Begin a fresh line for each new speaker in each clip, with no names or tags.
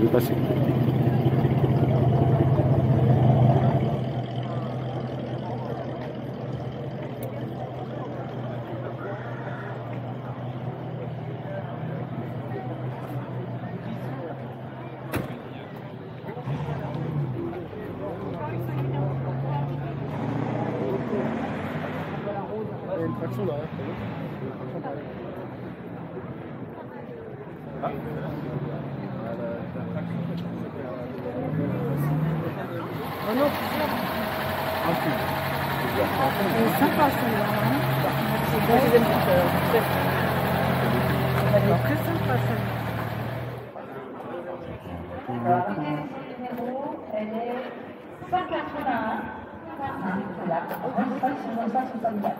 vais passer.
Il y a une traction là. Ah. Ah non,
c'est sympa celle-là. C'est bon, elle est très sympa celle-là.
Elle est 181. C'est là. 164.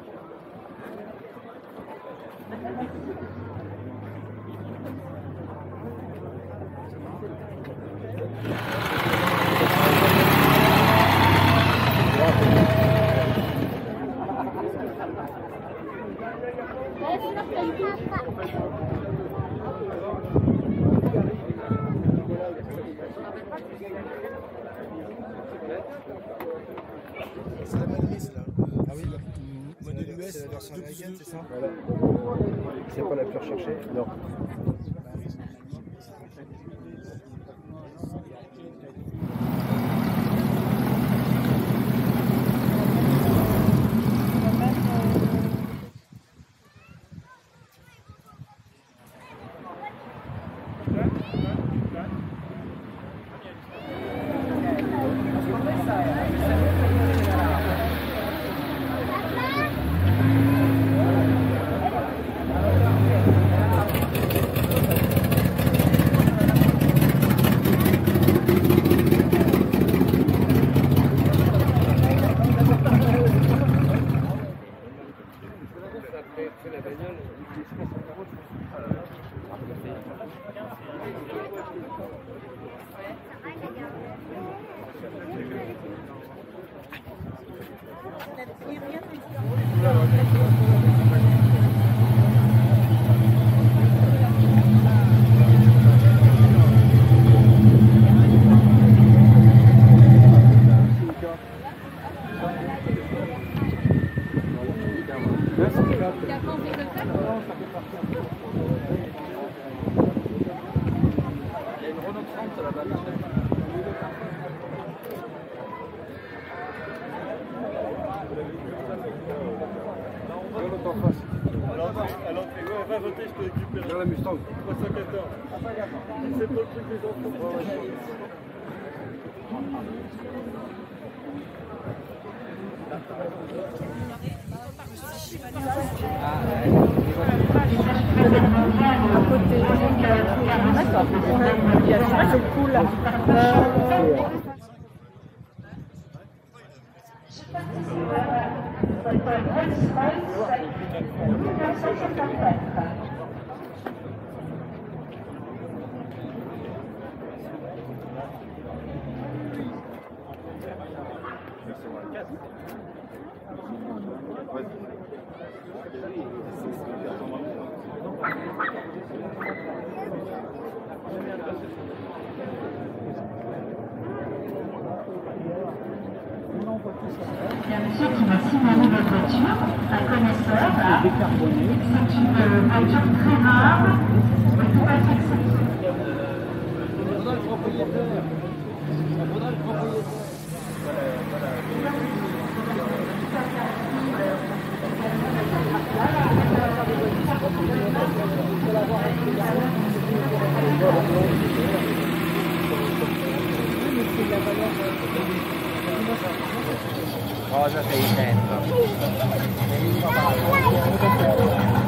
c'est la matrice là. Ah oui, modèle US, c'est la version américaine, c'est ça? Voilà. C'est pas la plus recherchée? Non.
Alors, va voter, je peux récupérer.
Dans la Mustang.
314. C'est pour le truc des enfants.
À côté. D'accord. C'est cool.
Il y a un monsieur qui m'a signalé votre voiture, un connaisseur. C'est une voiture très rare, mais tout à fait exceptionnelle.
Il faudra le propriétaire. Il faudra le propriétaire.
Cosa sei intento?